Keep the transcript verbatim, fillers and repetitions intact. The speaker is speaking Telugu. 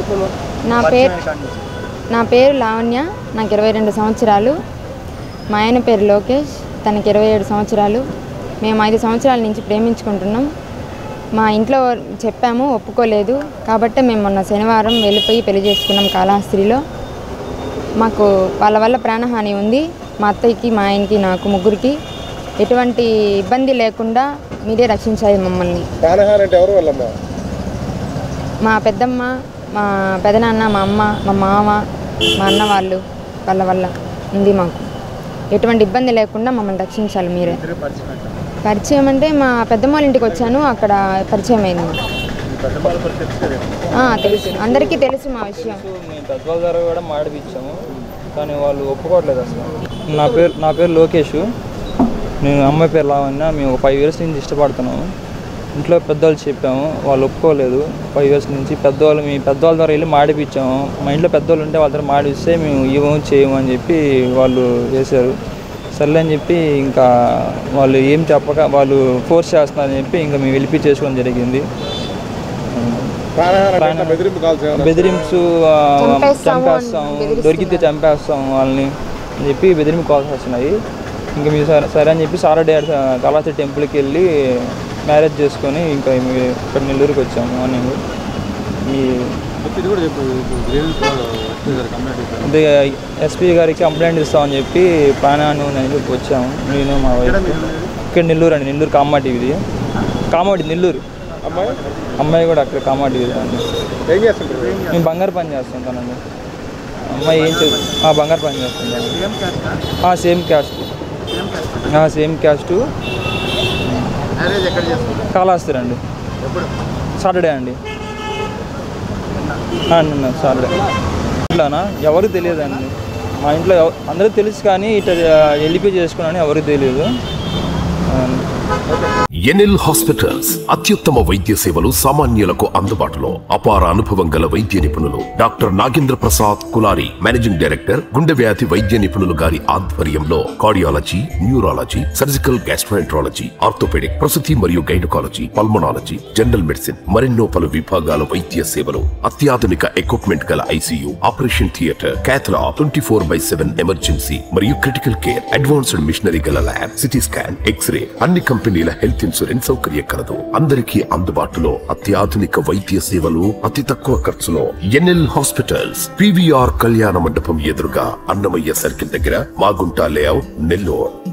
నా పేరు నా పేరు లావణ్య, నాకు ఇరవై రెండు సంవత్సరాలు. మా ఆయన పేరు లోకేష్, తనకి ఇరవై ఏడు సంవత్సరాలు. మేము ఐదు సంవత్సరాల నుంచి ప్రేమించుకుంటున్నాం. మా ఇంట్లో చెప్పాము, ఒప్పుకోలేదు. కాబట్టి మేము మొన్న శనివారం వెళ్ళిపోయి పెళ్లి చేసుకున్నాం కాళహస్తిలో. మాకు వాళ్ళ వల్ల ప్రాణహాని ఉంది. మా అత్తయ్యకి, మా ఆయనకి, నాకు ముగ్గురికి ఎటువంటి ఇబ్బంది లేకుండా మీరే రక్షించాలి మమ్మల్ని. మా పెద్దమ్మ, మా పెదనాన్న, మా అమ్మ, మా మామ, మా అన్న వాళ్ళు వాళ్ళ వల్ల ఉంది. మాకు ఎటువంటి ఇబ్బంది లేకుండా మమ్మల్ని రక్షించాలి మీరే. పరిచయం అంటే మా పెద్దమ్మ వాళ్ళ ఇంటికి వచ్చాను, అక్కడ పరిచయం అయింది. తెలుసు, అందరికీ తెలుసు మా విషయం. మేము పెద్దవాళ్ళ ద్వారా కూడా మాడిపించాము, కానీ వాళ్ళు ఒప్పుకోవట్లేదు అసలు. నా పేరు నా పేరు లోకేష్, నేను అమ్మాయి పేరు లావణ్య. మేము ఒక ఫైవ్ ఇయర్స్ నుంచి ఇష్టపడుతున్నాము. ఇంట్లో పెద్దవాళ్ళు చెప్పాము, వాళ్ళు ఒప్పుకోలేదు. ఫైవ్ ఇయర్స్ నుంచి పెద్దవాళ్ళు మీ పెద్దవాళ్ళ ద్వారా వెళ్ళి మాడిపించాము. మా ఇంట్లో పెద్దవాళ్ళు ఉంటే వాళ్ళ ద్వారా మాడిస్తే మేము ఇవ్వము చేయము అని చెప్పి వాళ్ళు చేశారు. సర్లే అని చెప్పి ఇంకా వాళ్ళు ఏం చెప్పక వాళ్ళు ఫోర్స్ చేస్తున్నారని చెప్పి ఇంకా మేము వెళ్ళి చేసుకోవడం జరిగింది. బెదిరింపు చంపేస్తాం, దొరికితే చంపేస్తాం వాళ్ళని అని చెప్పి బెదిరింపు కాల్స్ వస్తున్నాయి. ఇంకా మీరు సరే సరే అని చెప్పి సారడే కాళహస్తి టెంపుల్కి వెళ్ళి మ్యారేజ్ చేసుకొని ఇంకా ఇక్కడ నెల్లూరుకి వచ్చాము. మార్నింగ్ మీ అదే ఎస్పీ గారికి కంప్లైంట్ ఇస్తామని చెప్పి ప్రాణాన్ని అని చెప్పి వచ్చాము. నేను మా వైఫ్ ఇక్కడ నెల్లూరు అండి, నెల్లూరు కామాటి ఇది కామాటి నెల్లూరు. అమ్మాయి కూడా అక్కడ కామాటి ఇది అండి. మేము బంగారు పని చేస్తుంటానండి. అమ్మాయి ఏం చేస్తుంది? బంగారు పని చేస్తుంటాను. Same caste same caste Kalahasti అండి. సాటర్డే అండి, సాటర్డే. ఇట్లానా ఎవరికి తెలియదండి. మా ఇంట్లో అందరూ తెలుసు, కానీ ఇట్లా ఎల్లిపి చేసుకున్నాను ఎవరికి తెలియదు. ఎన్ఎల్ హాస్పిటల్స్ అత్యుత్తమ వైద్య సేవలు సామాన్యులకు అందుబాటులో. అపార అనుభవం గల వైద్య నిపుణులు doctor Nagendra Prasad Kulari, managing director, గుండె వ్యాధి వైద్య నిపుణులు గారి ఆధ్వర్యంలో cardiology, neurology, surgical gastroenterology, orthopaedic, ప్రసూతి మరియు గైనకాలజీ, పల్మనాలజీ, జనరల్ మెడిసిన్ మరెన్నో పలు విభాగాల వైద్య సేవలు. అత్యాధునిక ఎక్విప్మెంట్ గల ICU, operation theatre, cath lab, twenty four by seven emergency మరియు క్రిటికల్ కేర్, అడ్వాన్స్డ్ మిషనరీ గల ల్యాబ్, సిటీ స్కాన్, ఎక్స్రే, అన్ని కంపెనీల హెల్త్ ఇన్సూరెన్స్ సౌకర్యం కలదు. అందరికీ అందుబాటులో అత్యాధునిక వైద్య సేవలు అతి తక్కువ ఖర్చులో. ఎన్ఎల్ హాస్పిటల్స్, పీవీఆర్ కళ్యాణ మండపం ఎదురుగా, అన్నమయ్య సర్కిల్ దగ్గర, మాగుంట లేఅవుట్, నెల్లూరు.